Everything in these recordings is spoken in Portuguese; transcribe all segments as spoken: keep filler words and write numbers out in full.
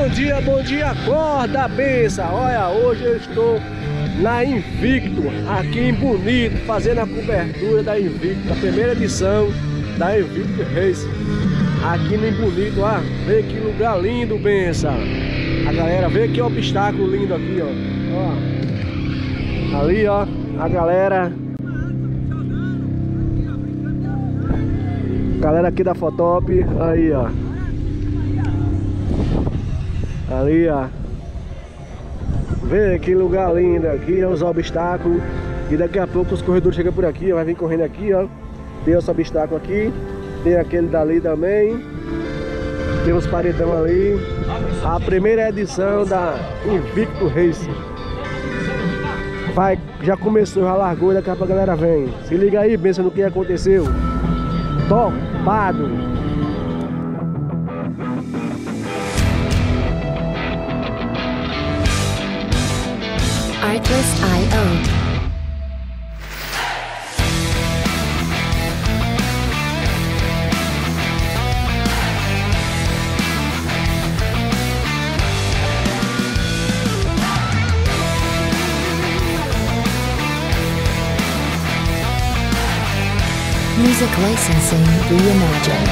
dia, bom dia, acorda, benção. Olha, hoje eu estou na Invicto, aqui em Bonito, fazendo a cobertura da Invicto, a primeira edição da Invicto Race. Aqui em Bonito, ó, vê que lugar lindo, benção. A galera, vê que obstáculo lindo aqui, ó. Ó, ali, ó, a galera. Galera aqui da Fotop, aí, ó. Ali, ó. Vê que lugar lindo aqui, ó, os obstáculos. E daqui a pouco os corredores chegam por aqui, ó, vai vir correndo aqui, ó. Tem esse obstáculo aqui, tem aquele dali também. Tem uns paredão ali. A primeira edição da Invicto Race. Vai, já começou, já largou, daqui a pouco a galera vem. Se liga aí, pensa no que aconteceu. Topado! Artlist I O. Music licensing reimagined.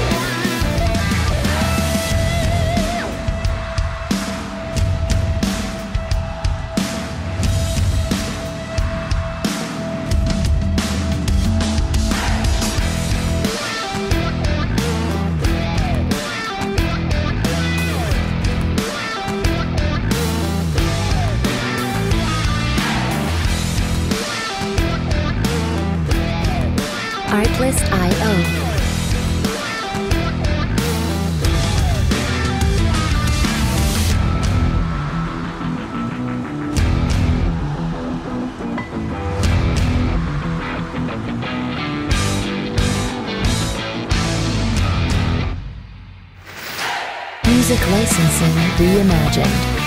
Artlist I O. Music licensing reimagined.